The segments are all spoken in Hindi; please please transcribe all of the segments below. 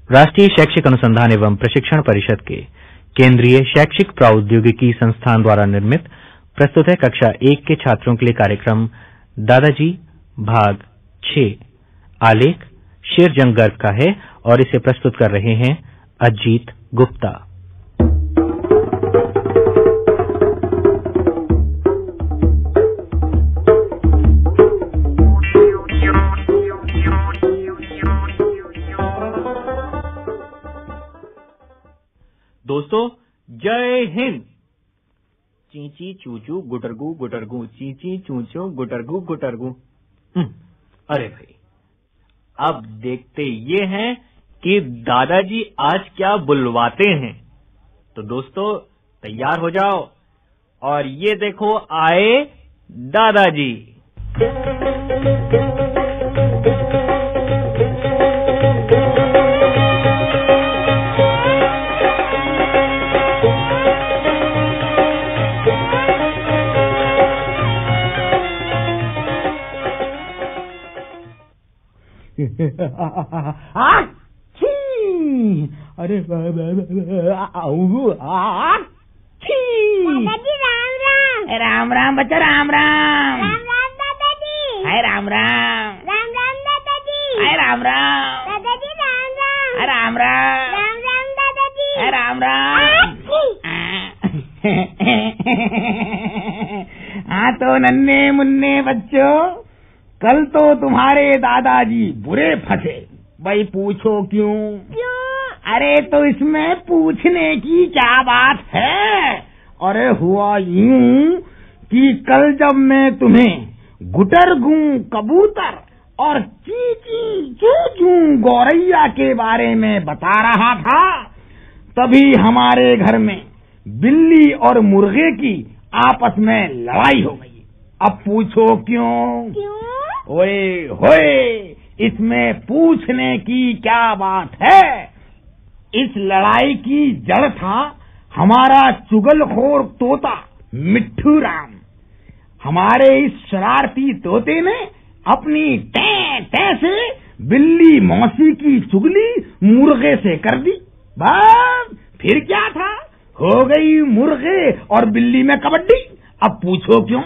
राष्ट्रीय शैक्षिक अनुसंधान एवं प्रशिक्षण परिषद के केंद्रीय शैक्षिक प्रौद्योगिकी संस्थान द्वारा निर्मित प्रस्तुत है कक्षा 1 के छात्रों के लिए कार्यक्रम दादाजी भाग 6। आलेख शेरजंग गर्ग का है और इसे प्रस्तुत कर रहे हैं अजीत गुप्ता। दोस्तों, जय हिंद। चींची चूचू गुटरगू गुटरगू, चींची चूचू गुटरगू गुटरगू। अरे भाई, अब देखते ये हैं कि दादाजी आज क्या बुलवाते हैं। तो दोस्तों, तैयार हो जाओ और ये देखो आए दादाजी। अरे दादाजी राम राम बच्चा, राम राम दादाजी। हाय राम राम दादाजी। हाय राम राम दादाजी हाय राम राम दादाजी। हाय राम राम। हाँ तो नन्हे मुन्ने बच्चों, कल तो तुम्हारे दादाजी बुरे फंसे। भाई पूछो क्यों? अरे तो इसमें पूछने की क्या बात है? अरे हुआ यूं कि कल जब मैं तुम्हें गुटरगू कबूतर और चींची चूचू गौरैया के बारे में बता रहा था, तभी हमारे घर में बिल्ली और मुर्गे की आपस में लड़ाई हो गई। अब पूछो क्यों? ओए होए, इसमें पूछने की क्या बात है? इस लड़ाई की जड़ था हमारा चुगलखोर तोता मिट्ठू राम। हमारे इस शरारती तोते ने अपनी टें से बिल्ली मौसी की चुगली मुर्गे से कर दी। बस फिर क्या था, हो गई मुर्गे और बिल्ली में कबड्डी। अब पूछो क्यों?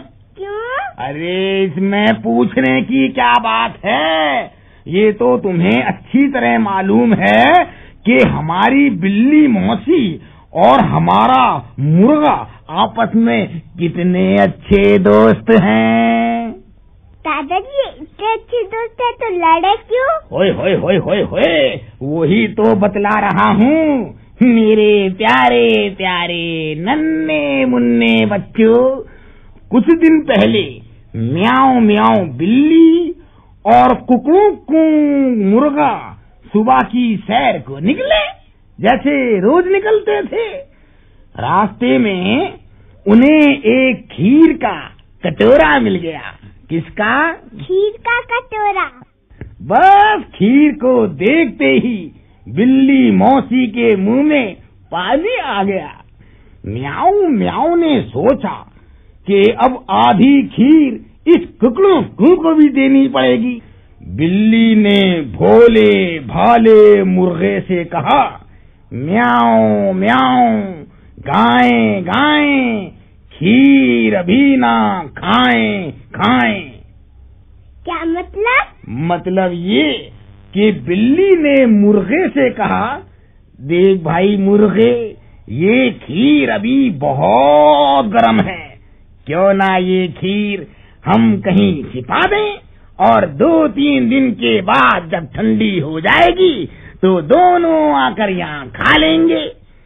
अरे इसमें पूछने की क्या बात है? ये तो तुम्हें अच्छी तरह मालूम है कि हमारी बिल्ली मौसी और हमारा मुर्गा आपस में कितने अच्छे दोस्त हैं। दादाजी इतने अच्छे दोस्त हैं तो लड़े क्यों? होए होए होए होए होए, वही तो बतला रहा हूँ मेरे प्यारे प्यारे नन्हे मुन्ने बच्चों। कुछ दिन पहले म्याऊं म्याऊं बिल्ली और कुकड़ू मुर्गा सुबह की सैर को निकले, जैसे रोज निकलते थे। रास्ते में उन्हें एक खीर का कटोरा मिल गया। किसका? खीर का कटोरा। बस खीर को देखते ही बिल्ली मौसी के मुंह में पानी आ गया। म्याऊं म्याऊं ने सोचा कि अब आधी खीर इस कुकड़ू को भी देनी पड़ेगी। बिल्ली ने भोले भाले मुर्गे से कहा, म्याऊं म्याऊं, गाएं गाएं, खीर अभी ना खाएं खाएं। क्या मतलब? मतलब ये कि बिल्ली ने मुर्गे से कहा, देख भाई मुर्गे, ये खीर अभी बहुत गर्म है, क्यों ना ये खीर हम कहीं छिपा दें और 2-3 दिन के बाद जब ठंडी हो जाएगी तो दोनों आकर यहाँ खा लेंगे।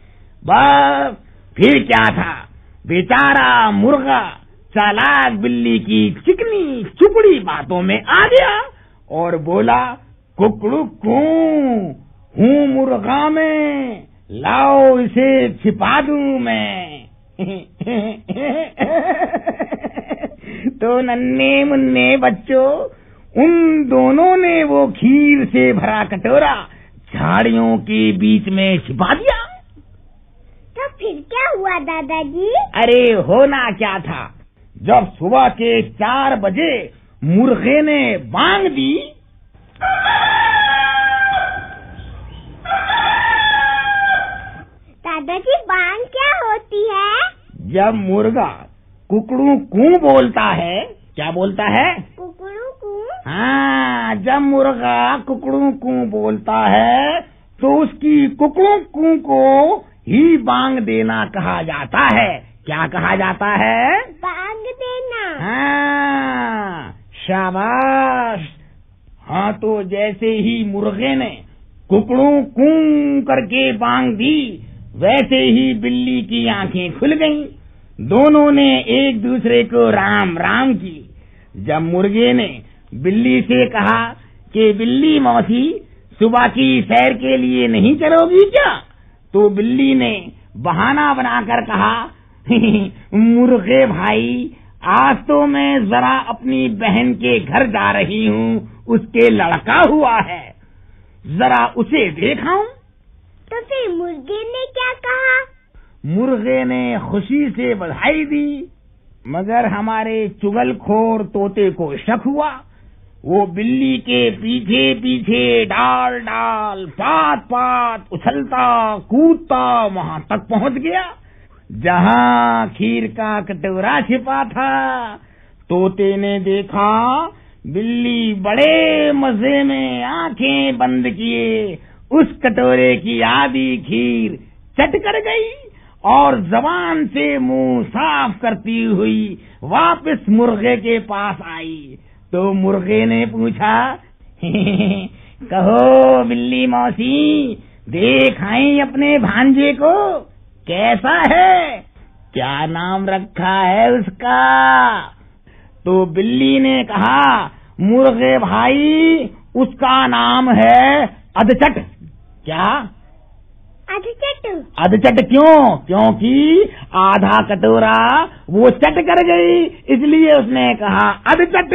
बस फिर क्या था, बेचारा मुर्गा चालाक बिल्ली की चिकनी चुपड़ी बातों में आ गया और बोला, कुकड़ू हूँ मुर्गा में, लाओ इसे छिपा दूं मैं। तो नन्हे मुन्ने बच्चों, उन दोनों ने वो खीर से भरा कटोरा झाड़ियों के बीच में छिपा दिया। तो फिर क्या हुआ दादाजी? अरे होना क्या था, जब सुबह के 4 बजे मुर्गे ने बांग दी जब मुर्गा कुकड़ू कू बोलता है, क्या बोलता है? कुकड़ू कू। हाँ, जब मुर्गा कुकड़ू कू बोलता है तो उसकी कुकड़ू कू को ही बांग देना कहा जाता है। क्या कहा जाता है? बांग देना। हाँ, शाबाश। हाँ, तो जैसे ही मुर्गे ने कुकड़ू कू करके बांग दी, वैसे ही बिल्ली की आंखें खुल गईं। दोनों ने एक दूसरे को राम राम की। जब मुर्गे ने बिल्ली से कहा कि बिल्ली मौसी, सुबह की सैर के लिए नहीं चलोगी क्या? तो बिल्ली ने बहाना बनाकर कहा, मुर्गे भाई, आज तो मैं जरा अपनी बहन के घर जा रही हूँ, उसके लड़का हुआ है, जरा उसे देखाऊं। तो फिर मुर्गे ने क्या कहा? मुर्गे ने खुशी से बधाई दी, मगर हमारे चुगलखोर तोते को शक हुआ। वो बिल्ली के पीछे पीछे डाल डाल, पात पात उछलता कूदता वहां तक पहुंच गया जहां खीर का कटोरा छिपा था। तोते ने देखा बिल्ली बड़े मजे में आंखें बंद किए उस कटोरे की आधी खीर चट कर गई और जबान से मुंह साफ करती हुई वापस मुर्गे के पास आई। तो मुर्गे ने पूछा, कहो बिल्ली मौसी, देखाई अपने भांजे को, कैसा है, क्या नाम रखा है उसका? तो बिल्ली ने कहा, मुर्गे भाई, उसका नाम है अधचट। क्या? अधचट। अधचट क्यों? क्योंकि आधा कटोरा वो चट कर गई, इसलिए उसने कहा अधचट।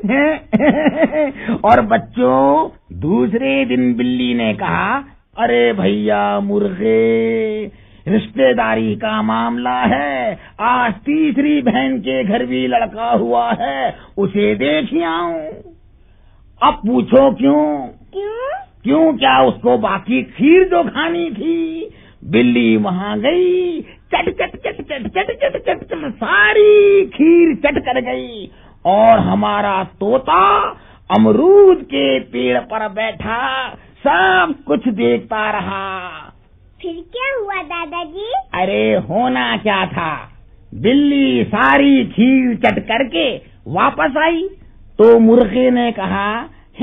और बच्चों, दूसरे दिन बिल्ली ने कहा, अरे भैया मुर्गे, रिश्तेदारी का मामला है, आज तीसरी बहन के घर भी लड़का हुआ है, उसे देख आऊं। अब पूछो क्यों? क्यों क्या उसको बाकी खीर जो खानी थी? बिल्ली वहां गई, चट चट चट चट चट चट चट चट सारी खीर चट कर गई और हमारा तोता अमरूद के पेड़ पर बैठा सब कुछ देखता रहा। फिर क्या हुआ दादाजी? अरे होना क्या था, बिल्ली सारी खीर चट करके वापस आई तो मुर्गे ने कहा,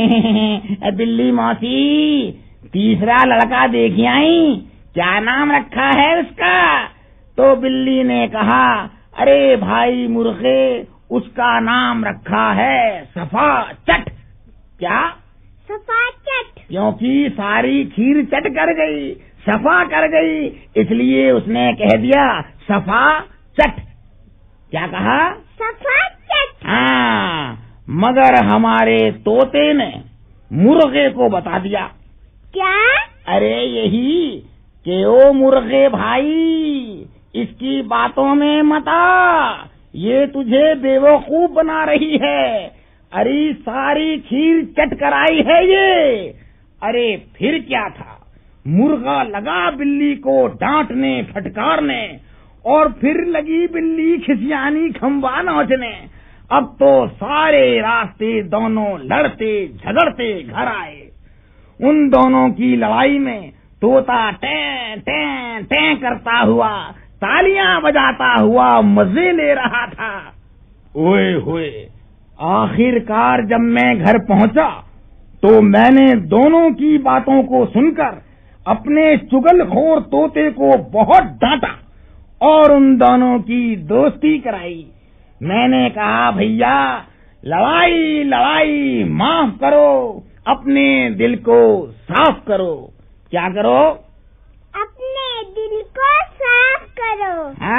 बिल्ली मौसी, तीसरा लड़का देख आई, क्या नाम रखा है उसका? तो बिल्ली ने कहा, अरे भाई मुर्गे, उसका नाम रखा है सफा चट। क्या? सफा चट। क्योंकि सारी खीर चट कर गई, सफा कर गई, इसलिए उसने कह दिया सफा चट। क्या कहा? सफा चट। हाँ, मगर हमारे तोते ने मुर्गे को बता दिया। क्या? अरे यही कि ओ मुर्गे भाई, इसकी बातों में मत आ, ये तुझे बेवकूफ बना रही है। अरे सारी खीर चट कराई है ये। अरे फिर क्या था, मुर्गा लगा बिल्ली को डांटने फटकारने और फिर लगी बिल्ली खिसियानी खंबा नोचने। अब तो सारे रास्ते दोनों लड़ते झगड़ते घर आए। उन दोनों की लड़ाई में तोता टें टें टें करता हुआ, तालियां बजाता हुआ मजे ले रहा था। ओए होए, आखिरकार जब मैं घर पहुंचा तो मैंने दोनों की बातों को सुनकर अपने चुगलखोर तोते को बहुत डांटा और उन दोनों की दोस्ती कराई। मैंने कहा, भैया लड़ाई लड़ाई माफ करो, अपने दिल को साफ करो। क्या करो? अपने दिल को साफ करो।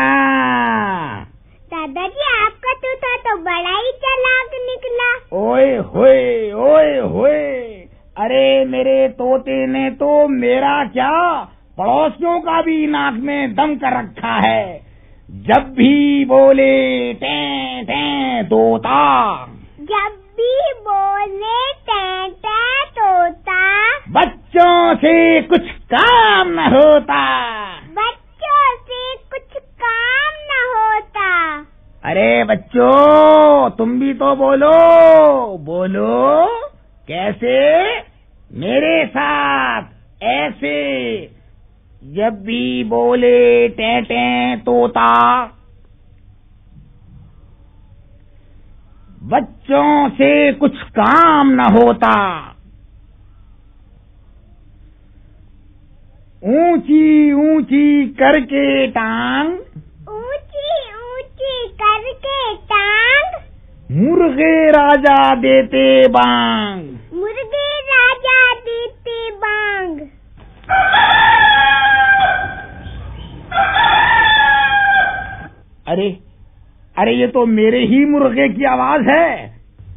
हाँ। दादाजी, आपका तोता तो बड़ा ही चालाक निकला। ओए होए, ओए होए, अरे मेरे तोते ने तो मेरा क्या, पड़ोसियों का भी नाक में दम कर रखा है। जब भी बोले टें टें तोता, जब भी बोले टें टें तोता, बच्चों से कुछ काम न होता। बच्चों से कुछ काम न अरे बच्चों, तुम भी तो बोलो बोलो। कैसे? मेरे साथ ऐसे। जब भी बोले टें तोता, बच्चों से कुछ काम न होता। ऊंची ऊंची करके टांग, ऊंची ऊंची करके टांग, मुर्गे राजा देते बांग। मुर्गे राजा देते बांग। अरे अरे, ये तो मेरे ही मुर्गे की आवाज है।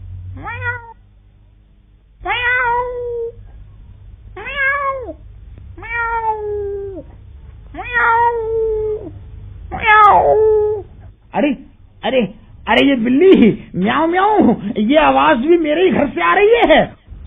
अरे अरे अरे, ये बिल्ली म्याऊं म्याऊं, ये आवाज भी मेरे ही घर से आ रही है।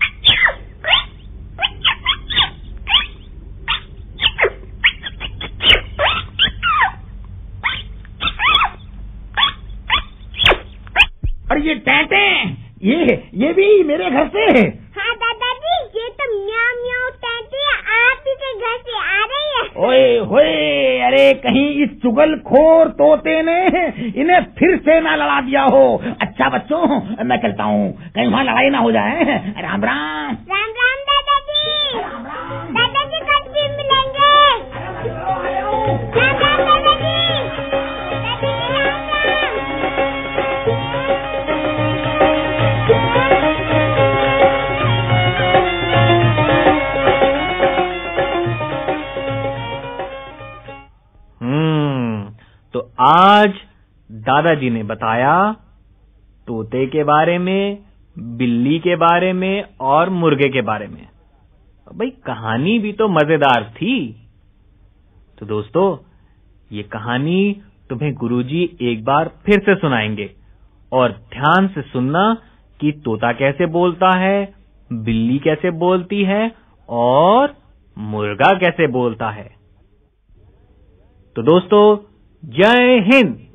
और ये टेंटे, ये भी मेरे घर से। हाँ दादाजी, ये तो म्याऊं म्याऊं टेंटे आप ही के घर से आ रही है। ओए होए, अरे कहीं इस चुगलखोर तोते ने इन्हें फिर से ना लड़ा दिया हो। अच्छा बच्चों, मैं चलता हूँ, कहीं वहाँ लड़ाई ना हो जाए। राम राम। राम राम दादाजी। दादाजी कल फिर मिलेंगे। राम राम दादाजी। दादाजी राम राम। तो आज दादाजी ने बताया तोते के बारे में, बिल्ली के बारे में और मुर्गे के बारे में। भाई कहानी भी तो मजेदार थी। तो दोस्तों, ये कहानी तुम्हें गुरुजी एक बार फिर से सुनाएंगे और ध्यान से सुनना कि तोता कैसे बोलता है, बिल्ली कैसे बोलती है और मुर्गा कैसे बोलता है। तो दोस्तों, जय हिंद।